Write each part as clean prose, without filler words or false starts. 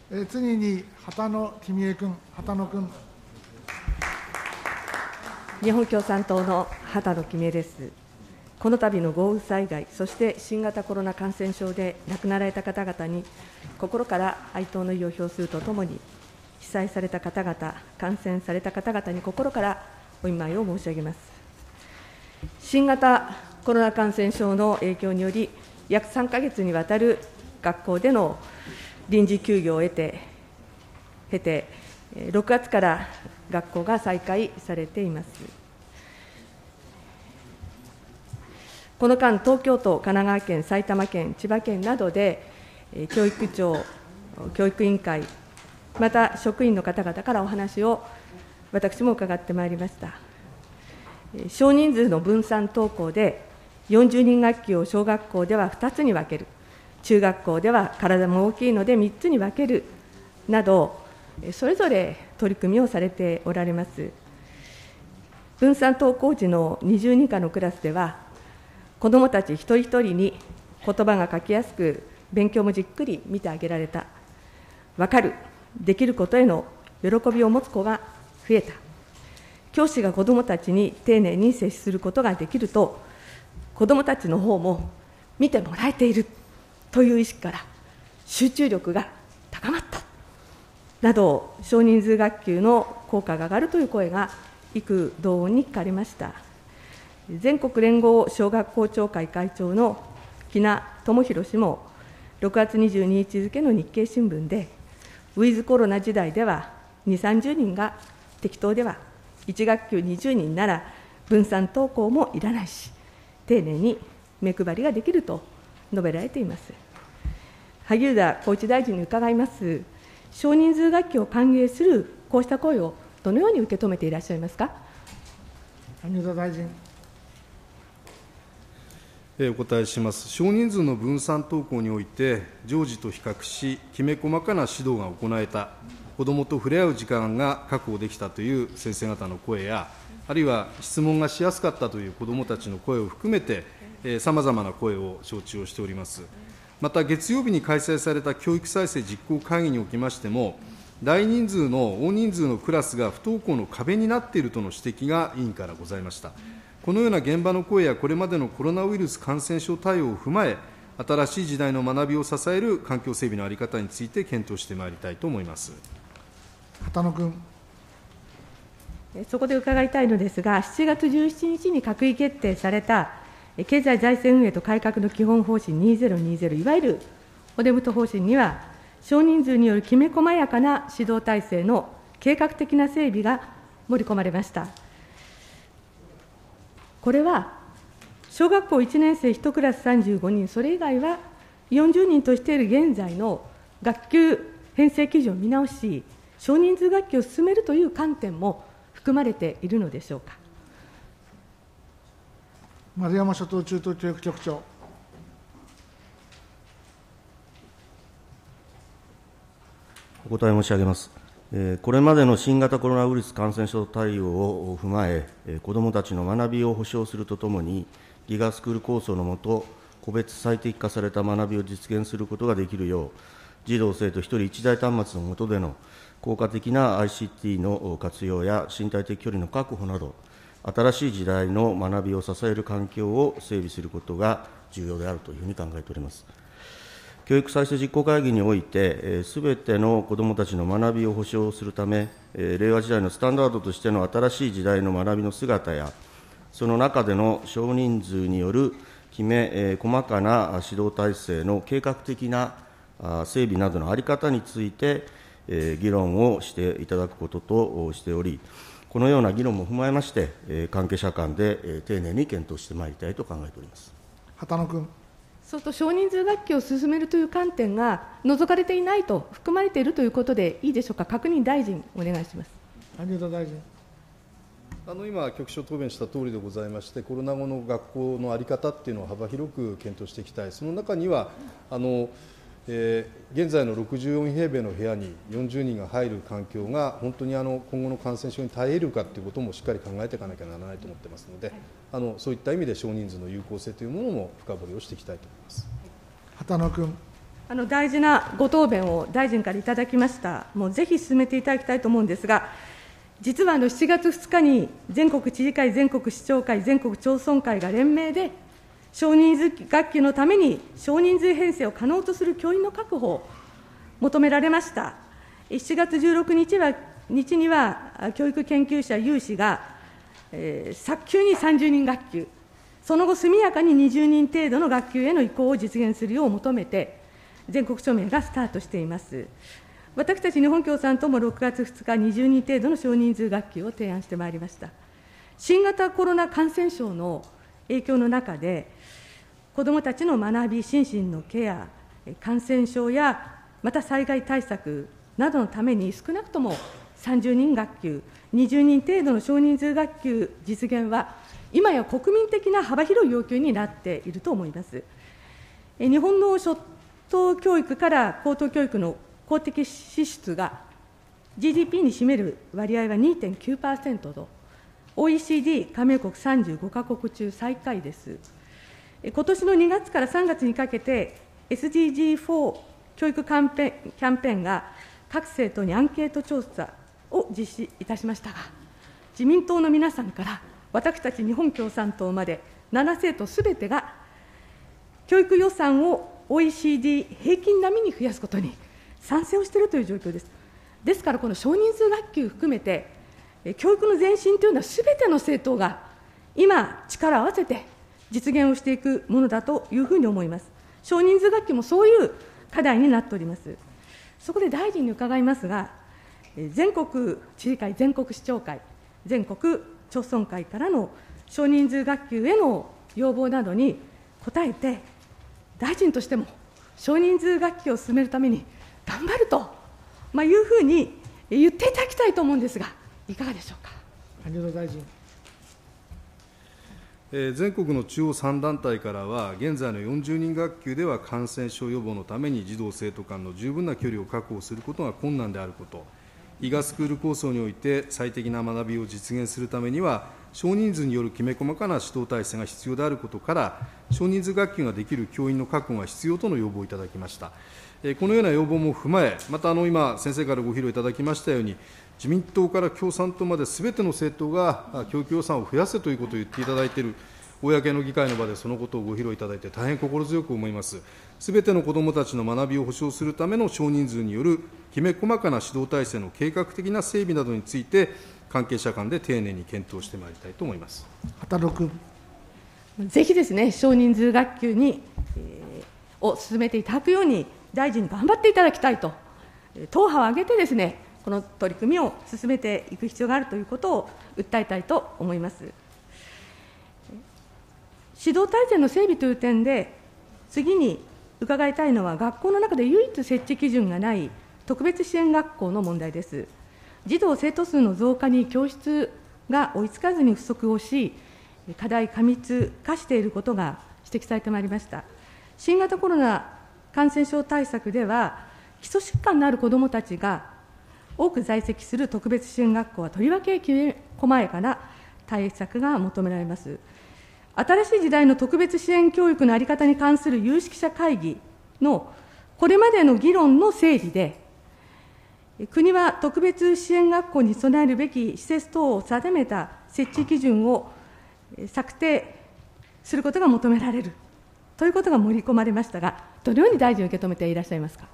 次に、畑野公恵君、 日本共産党の畑野公恵です。この度の豪雨災害、そして新型コロナ感染症で亡くなられた方々に、心から哀悼の意を表するとともに、被災された方々、感染された方々に心からお見舞いを申し上げます。新型コロナ感染症の影響により、約3ヶ月にわたる学校での臨時休業を経て、6月から学校が再開されています。この間、東京都、神奈川県、埼玉県、千葉県などで、教育庁、教育委員会、また職員の方々からお話を私も伺ってまいりました。少人数の分散登校で、40人学級を小学校では2つに分ける、中学校では体も大きいので3つに分けるなど、それぞれ取り組みをされておられます。分散登校時の20人以下のクラスでは、子どもたち一人一人に言葉が書きやすく、勉強もじっくり見てあげられた、分かる、できることへの喜びを持つ子が増えた、教師が子どもたちに丁寧に接することができると、子どもたちの方も見てもらえているという意識から集中力が高まったなど、少人数学級の効果が上がるという声が幾同音に聞かれました。全国連合小学校長会会長の喜納智弘氏も6月22日付の日経新聞で、ウィズコロナ時代では2、30人が適当では、1学級20人なら分散登校もいらないし、丁寧に目配りができると述べられています。萩生田光一大臣に伺います。少人数学級を歓迎するこうした声をどのように受け止めていらっしゃいますか。 萩生田大臣。 お答えします。少人数の分散登校において、常時と比較し、きめ細かな指導が行えた、子どもと触れ合う時間が確保できたという先生方の声や、あるいは質問がしやすかったという子どもたちの声を含めて、さまざまな声を承知をしております。また、月曜日に開催された教育再生実行会議におきましても、大人数のクラスが不登校の壁になっているとの指摘が委員からございました。このような現場の声やこれまでのコロナウイルス感染症対応を踏まえ、新しい時代の学びを支える環境整備の在り方について検討してまいりたいと思います。 畑野君。 そこで伺いたいのですが、7月17日に閣議決定された経済財政運営と改革の基本方針2020、いわゆる骨太方針には、少人数によるきめ細やかな指導体制の計画的な整備が盛り込まれました。これは小学校1年生1クラス35人、それ以外は40人としている現在の学級編成基準を見直し、少人数学級を進めるという観点も含まれているのでしょうか。 丸山諸島中等教育局長。 お答え申し上げます。これまでの新型コロナウイルス感染症対応を踏まえ、子どもたちの学びを保障するとともに、GIGAスクール構想の下、個別最適化された学びを実現することができるよう、児童・生徒1人1台端末の下での効果的な ICT の活用や身体的距離の確保など、新しい時代の学びを支える環境を整備することが重要であるというふうに考えております。教育再生実行会議において、すべての子どもたちの学びを保障するため、令和時代のスタンダードとしての新しい時代の学びの姿や、その中での少人数によるきめ細かな指導体制の計画的な整備などの在り方について、議論をしていただくこととしており、このような議論も踏まえまして、関係者間で丁寧に検討してまいりたいと考えております。 畑野君。 そうすると、少人数学級を進めるという観点が除かれていないと、含まれているということでいいでしょうか。確認大臣、お願いします。 萩生田大臣。 今、局長答弁したとおりでございまして、コロナ後の学校の在り方っていうのを幅広く検討していきたい、その中には、現在の64平米の部屋に40人が入る環境が、本当に今後の感染症に耐えるかということもしっかり考えていかなきゃならないと思ってますので、そういった意味で少人数の有効性というものも深掘りをしていきたいと思います。 畑野君。 大事なご答弁を大臣からいただきました。もうぜひ進めていただきたいと思うんですが、実は7月2日に全国知事会、全国市長会、全国町村会が連名で、少人数学級のために少人数編成を可能とする教員の確保を求められました。7月16日には、教育研究者有志が、早急に30人学級、その後、速やかに20人程度の学級への移行を実現するよう求めて、全国署名がスタートしています。私たち日本共産党も6月2日、20人程度の少人数学級を提案してまいりました。新型コロナ感染症の影響の中で、子どもたちの学び、心身のケア、感染症やまた災害対策などのために、少なくとも30人学級、20人程度の少人数学級実現は、今や国民的な幅広い要求になっていると思います。日本の初等教育から高等教育の公的支出が GDP に占める割合は 2.9% と、OECD 加盟国35カ国中最下位です。今年の2月から3月にかけて、SDG4 教育キャンペーンが各政党にアンケート調査を実施いたしましたが、自民党の皆さんから私たち日本共産党まで7政党すべてが、教育予算を OECD 平均並みに増やすことに賛成をしているという状況です。ですから、この少人数学級含めて、教育の前進というのは、すべての政党が今、力を合わせて実現をしていくものだというふうに思います。少人数学級もそういう課題になっております。そこで大臣に伺いますが、全国知事会、全国市長会、全国町村会からの少人数学級への要望などに応えて、大臣としても少人数学級を進めるために頑張ると、いうふうに言っていただきたいと思うんですが、いかがでしょうか。 萩生田大臣。 全国の中央3団体からは、現在の40人学級では感染症予防のために児童・生徒間の十分な距離を確保することが困難であること、伊賀スクール構想において最適な学びを実現するためには、少人数によるきめ細かな指導体制が必要であることから、少人数学級ができる教員の確保が必要との要望をいただきました。このような要望も踏まえ、また今、先生からご披露いただきましたように、自民党から共産党まですべての政党が教育予算を増やせということを言っていただいている、公の議会の場でそのことをご披露いただいて、大変心強く思います。すべての子どもたちの学びを保障するための少人数によるきめ細かな指導体制の計画的な整備などについて、関係者間で丁寧に検討してまいりたいと思います。 畑野君。 ぜひですね、少人数学級に、を進めていただくように、大臣に頑張っていただきたいと、党派を挙げてですね、この取り組みを進めていく必要があるということを訴えたいと思います。指導体制の整備という点で、次に伺いたいのは、学校の中で唯一設置基準がない特別支援学校の問題です。児童・生徒数の増加に教室が追いつかずに不足をし、課題過密化していることが指摘されてまいりました。新型コロナ感染症対策では、基礎疾患のある子どもたちが多く在籍する特別支援学校は、とりわけきめ細やかな対策が求められます。新しい時代の特別支援教育の在り方に関する有識者会議のこれまでの議論の整理で、国は特別支援学校に備えるべき施設等を定めた設置基準を策定することが求められるということが盛り込まれましたが、どのように大臣、受け止めていらっしゃいますか。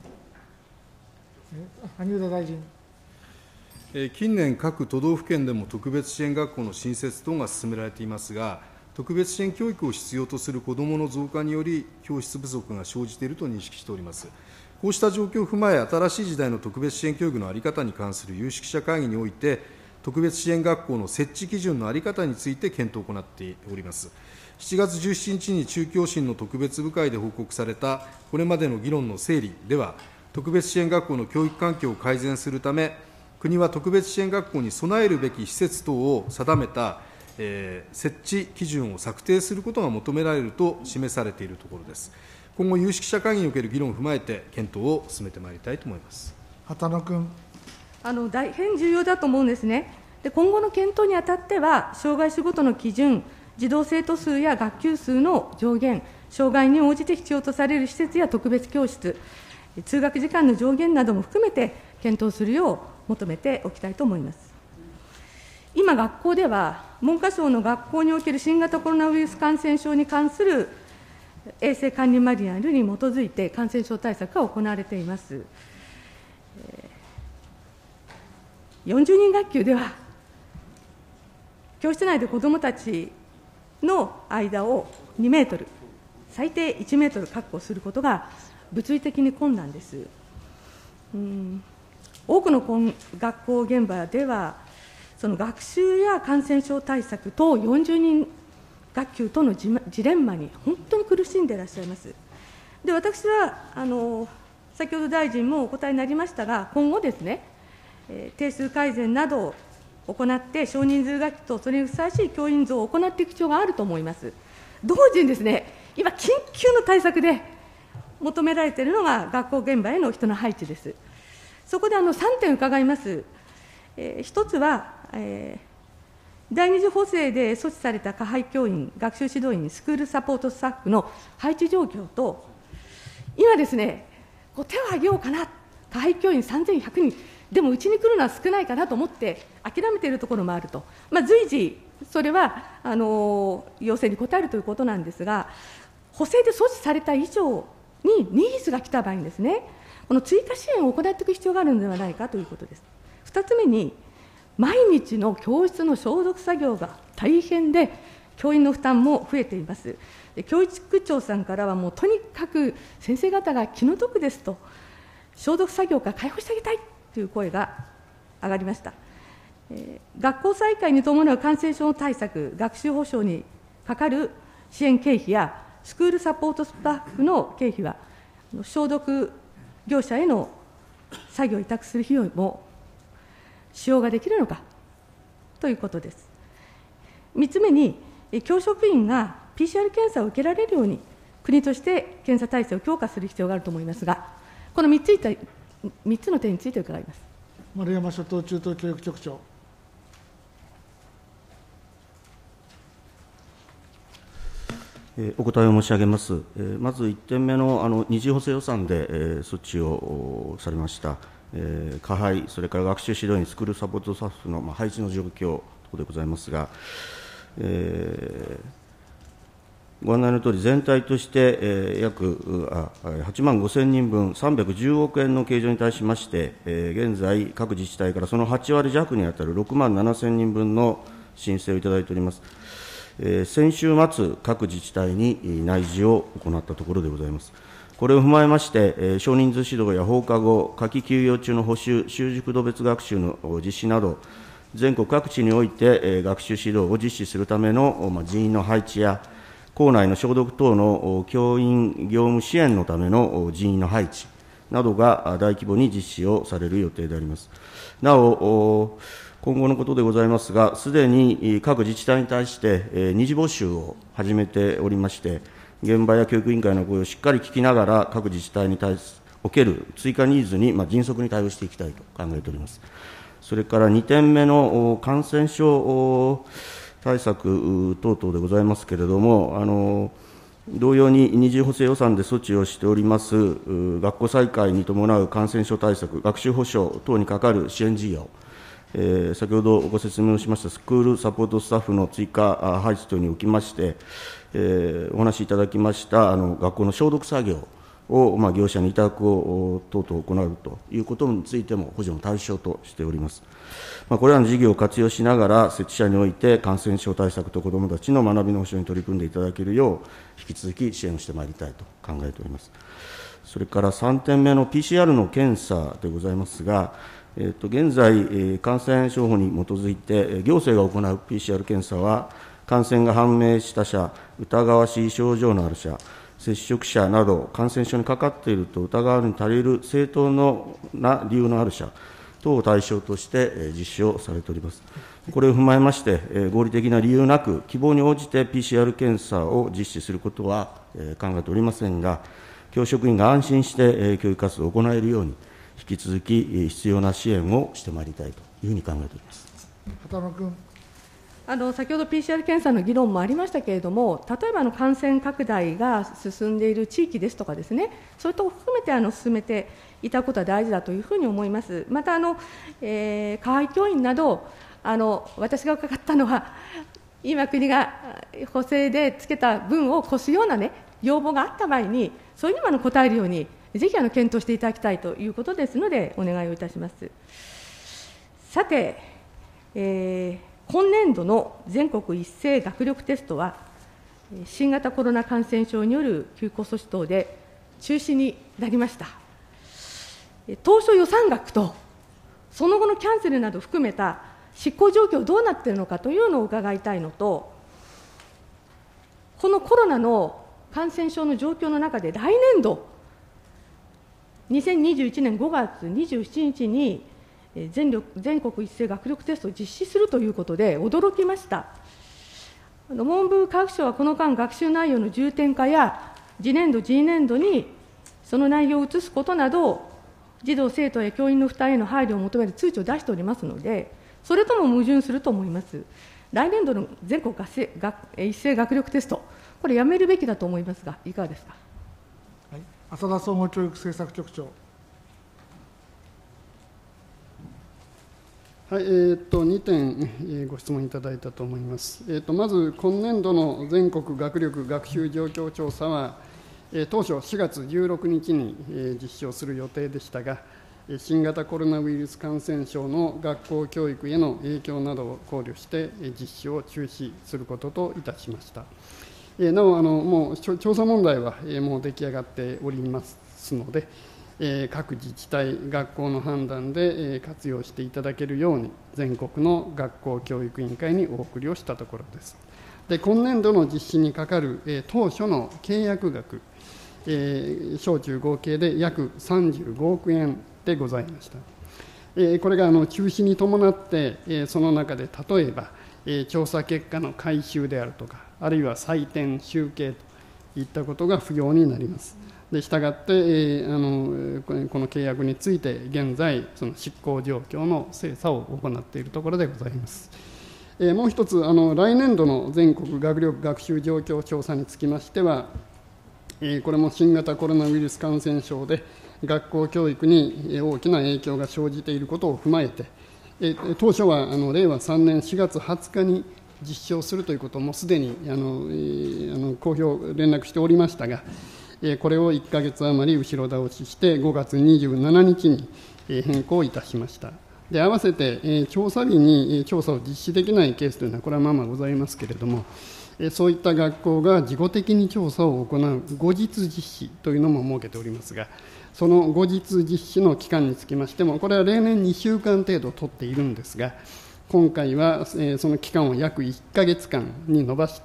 萩生田大臣。 近年、各都道府県でも特別支援学校の新設等が進められていますが、特別支援教育を必要とする子どもの増加により、教室不足が生じていると認識しております。こうした状況を踏まえ、新しい時代の特別支援教育の在り方に関する有識者会議において、特別支援学校の設置基準の在り方について検討を行っております。7月17日に中教審の特別部会で報告されたこれまでの議論の整理では、特別支援学校の教育環境を改善するため、国は特別支援学校に備えるべき施設等を定めた、設置基準を策定することが求められると示されているところです。今後、有識者会議における議論を踏まえて、検討を進めてまいりたいと思います。 畑野君。 大変重要だと思うんですね。で、今後の検討にあたっては、障害種ごとの基準、児童・生徒数や学級数の上限、 障害に応じて必要とされる施設や特別教室、通学時間の上限なども含めて検討するよう求めておきたいと思います。今、学校では、文科省の学校における新型コロナウイルス感染症に関する衛生管理マニュアルに基づいて感染症対策が行われています。40人学級では、教室内で子どもたちの間を2メートル、最低1メートル確保することが物理的に困難です。多くの学校現場では、その学習や感染症対策と40人学級とのジレンマに本当に苦しんでいらっしゃいます。で、私は先ほど大臣もお答えになりましたが、今後ですね、定数改善などを行って、少人数学級とそれにふさわしい教員増を行っていく必要があると思います。同時にですね、今、緊急の対策で求められているのが学校現場への人の配置です。そこで3点伺います。一つは、第二次補正で措置された加配教員、学習指導員、スクールサポートスタッフの配置状況と、今ですね、手を挙げようかな、加配教員3100人、でもうちに来るのは少ないかなと思って諦めているところもあると、随時、それは要請に応えるということなんですが、補正で措置された以上にニーズが来た場合にですね、この追加支援を行っていく必要があるのではないかということです。2つ目に、毎日の教室の消毒作業が大変で、教員の負担も増えています。教育長さんからは、もうとにかく先生方が気の毒ですと、消毒作業から解放してあげたいという声が上がりました。学校再開に伴う感染症対策、学習保障にかかる支援経費や、スクールサポートスタッフの経費は、消毒業者への作業を委託する費用も使用ができるのかということです。3つ目に、教職員が PCR 検査を受けられるように、国として検査体制を強化する必要があると思いますが、この3つの点について伺います。 丸山諸島中等教育局長。 お答えを申し上げます。まず1点目の二次補正予算で措置をされました、加配、それから学習指導員、スクールサポートスタッフの配置の状況でございますが、ご案内のとおり、全体として約8万5000人分、310億円の計上に対しまして、現在、各自治体からその8割弱に当たる6万7000人分の申請をいただいております。先週末、各自治体に内示を行ったところでございます。これを踏まえまして、少人数指導や放課後、夏季休業中の補習、習熟度別学習の実施など、全国各地において学習指導を実施するための人員の配置や、校内の消毒等の教員業務支援のための人員の配置などが大規模に実施をされる予定であります。なお、今後のことでございますが、すでに各自治体に対して二次募集を始めておりまして、現場や教育委員会の声をしっかり聞きながら、各自治体における追加ニーズに迅速に対応していきたいと考えております。それから2点目の感染症対策等々でございますけれども、同様に二次補正予算で措置をしております学校再開に伴う感染症対策、学習保障等にかかる支援事業、先ほどご説明をしましたスクールサポートスタッフの追加配置等におきまして、お話しいただきました学校の消毒作業を、業者に委託を等々行うということについても補助の対象としております。これらの事業を活用しながら、設置者において感染症対策と子どもたちの学びの保障に取り組んでいただけるよう、引き続き支援をしてまいりたいと考えております。それから3点目の PCR の検査でございますが、現在、感染症法に基づいて、行政が行う PCR 検査は、感染が判明した者、疑わしい症状のある者、接触者など、感染症にかかっていると疑うに足りる正当な理由のある者等を対象として実施をされております。これを踏まえまして、合理的な理由なく、希望に応じて PCR 検査を実施することは考えておりませんが、教職員が安心して教育活動を行えるように、引き続き必要な支援をしてまいりたいというふうに考えております。 畑野君。 先ほど PCR 検査の議論もありましたけれども、例えば感染拡大が進んでいる地域ですとかですね、そういったことを含めて進めていただくことは大事だというふうに思います。また河合教員など、私が伺ったのは、今、国が補正でつけた分を越すような、要望があった場合に、そういうのに応えるように、ぜひ検討していただきたいということですので、お願いをいたします。さて、今年度の全国一斉学力テストは、新型コロナ感染症による休校措置等で中止になりました。当初予算額と、その後のキャンセルなどを含めた執行状況、どうなっているのかというのを伺いたいのと、このコロナの感染症の状況の中で、来年度、2021年5月27日に、全国一斉学力テストを実施するということで驚きました。文部科学省はこの間、学習内容の重点化や、次年度、次年度にその内容を移すことなど、児童・生徒や教員の負担への配慮を求める通知を出しておりますので、それとも矛盾すると思います。来年度の全国一斉学力テスト、これ、やめるべきだと思いますが、いかがですか。 はい、浅田総合教育政策局長。 はい、2点、ご質問いただいたと思います。まず、今年度の全国学力学習状況調査は、当初4月16日に実施をする予定でしたが、新型コロナウイルス感染症の学校教育への影響などを考慮して、実施を中止することといたしました。なお、もう調査問題はもう出来上がっておりますので、各自治体、学校の判断で活用していただけるように、全国の学校教育委員会にお送りをしたところです。で、今年度の実施にかかる当初の契約額、小中合計で約35億円でございました。これが中止に伴って、その中で例えば、調査結果の回収であるとか、あるいは採点、集計といったことが不要になります。でしたがって、この契約について、現在、その執行状況の精査を行っているところでございます。もう一つ、来年度の全国学力学習状況調査につきましては、これも新型コロナウイルス感染症で、学校教育に大きな影響が生じていることを踏まえて、当初は令和3年4月20日に実施をするということをもうすでに公表、連絡しておりましたが、これを1か月余り後ろ倒しして、5月27日に変更いたしました。で、合わせて調査日に調査を実施できないケースというのは、これはままございますけれども、そういった学校が事後的に調査を行う後日実施というのも設けておりますが、その後日実施の期間につきましても、これは例年2週間程度取っているんですが、今回はその期間を約1か月間に延ばして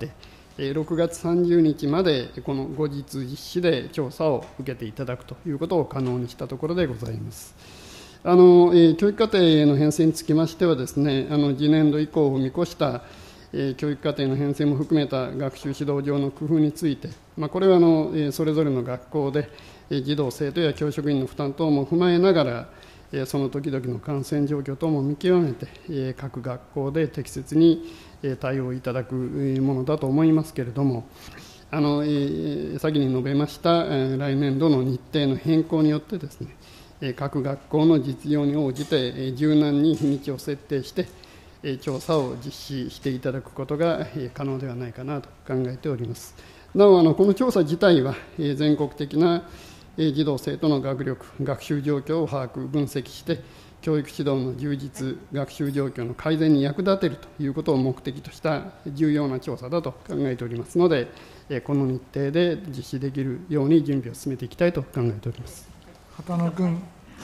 、6月30日までこの後日実施で調査を受けていただくということを可能にしたところでございます。教育課程の編成につきましてはですね、次年度以降を見越した教育課程の編成も含めた学習指導上の工夫について、これはそれぞれの学校で児童・生徒や教職員の負担等も踏まえながら、その時々の感染状況等も見極めて、各学校で適切に対応いただくものだと思いますけれども、先に述べました来年度の日程の変更によってですね、各学校の実情に応じて柔軟に日にちを設定して調査を実施していただくことが可能ではないかなと考えております。なお、この調査自体は全国的な児童・生徒の学力、学習状況を把握、分析して、教育指導の充実、学習状況の改善に役立てるということを目的とした重要な調査だと考えておりますので、この日程で実施できるように準備を進めていきたいと考えております。 畑野君。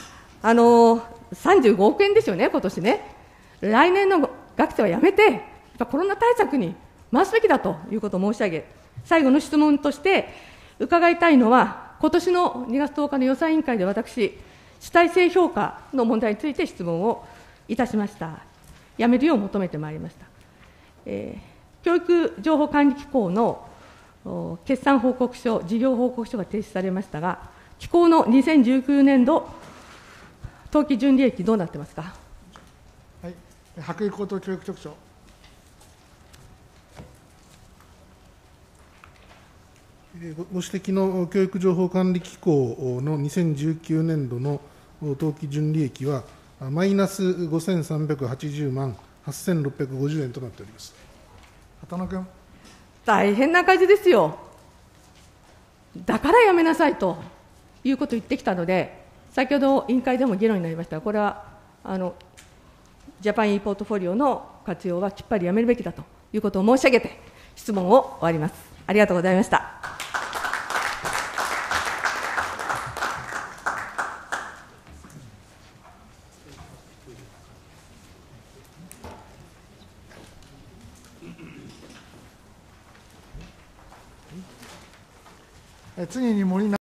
35億円ですよね、今年ね。来年の学生はやめて、やっぱコロナ対策に回すべきだということを申し上げ、最後の質問として伺いたいのは、今年の2月10日の予算委員会で私、主体性評価の問題について質問をいたしました。やめるよう求めてまいりました。教育情報管理機構の決算報告書、事業報告書が提出されましたが、機構の2019年度当期純利益どうなってますか。 はい、白衣高等教育局長。 ご指摘の教育情報管理機構の2019年度の当期純利益は、マイナス5380万8650円となっております。畑野君。 大変な赤字ですよ。だからやめなさいということを言ってきたので、先ほど委員会でも議論になりました、これはジャパン e ポートフォリオの活用はきっぱりやめるべきだということを申し上げて、質問を終わります。ありがとうございました。 次に森